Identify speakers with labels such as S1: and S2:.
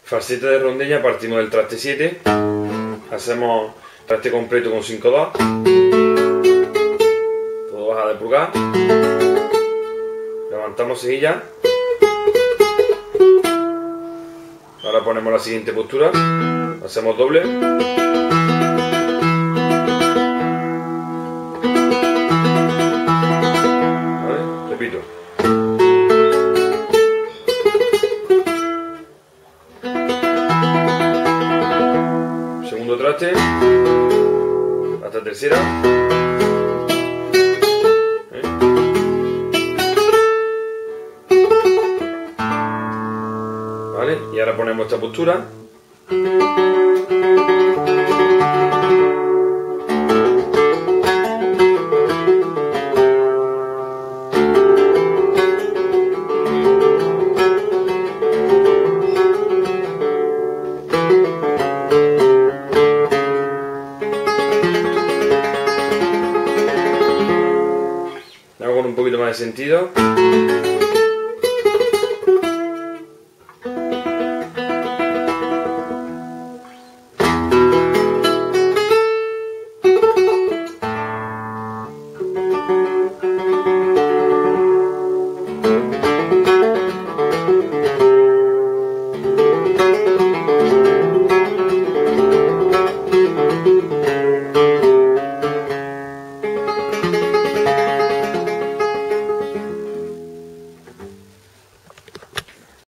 S1: Falsete de rondilla, partimos del traste 7, hacemos traste completo con 5/2, todo baja de pulgar, levantamos cejilla, ahora ponemos la siguiente postura, hacemos doble, ¿vale? Repito. Segundo traste, hasta tercera, ¿vale? Y ahora ponemos esta postura, hago con un poquito más de sentido.